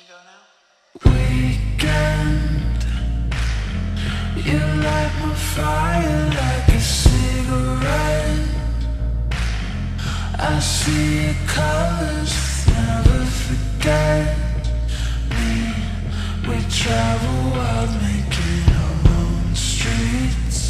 go now? Weekend, you light my fire like a cigarette. I see your colors, never forget me. We travel wild, making our own streets.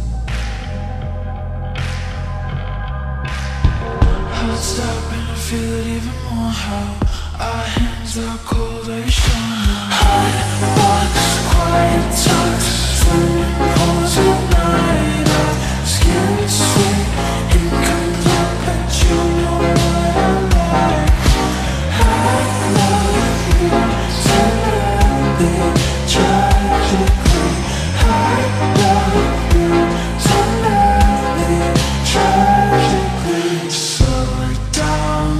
Heart stopping, I feel it even more. How our hands are cold, are you strong? Hot walks, quiet talks, swimming pools at night. Our skin sweet, incomplete, but you know what I like. I love you tenderly, tragically. I love you tenderly, tragically. Slow it down.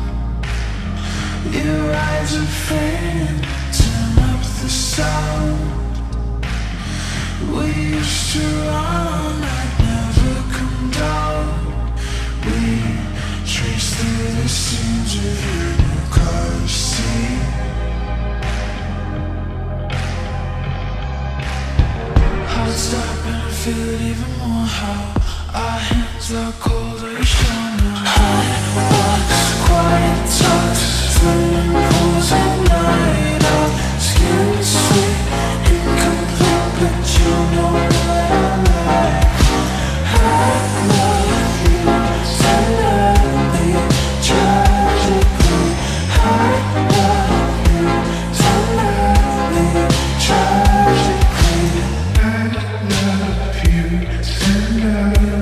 Your eyes are fading, turn up the sound. We used to run, I'd never come down. We trace through the seams of your new car seat. Heart stopping, I feel it even more. How our hands are cold, are you strong now? Hot walks, quiet talks, swimming pools at night. Our skin sweet, incomplete, but you know what I like. I love you tenderly, tragically. I love you tenderly, tragically. I love you tenderly.